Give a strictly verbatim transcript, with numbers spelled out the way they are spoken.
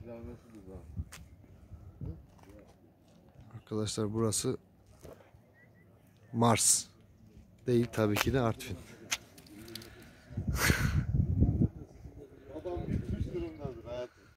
Arkadaşlar burası Mars değil tabii ki de Artvin.